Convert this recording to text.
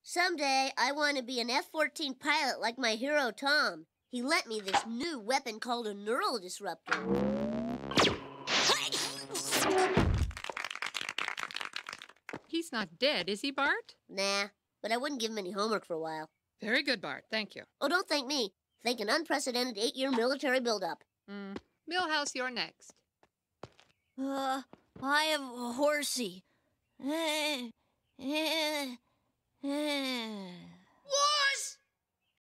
Someday, I want to be an F-14 pilot like my hero, Tom. He lent me this new weapon called a neural disruptor. He's not dead, is he, Bart? Nah, but I wouldn't give him any homework for a while. Very good, Bart. Thank you. Oh, don't thank me. Thank an unprecedented 8-year military buildup. Millhouse, you're next. I have a horsey.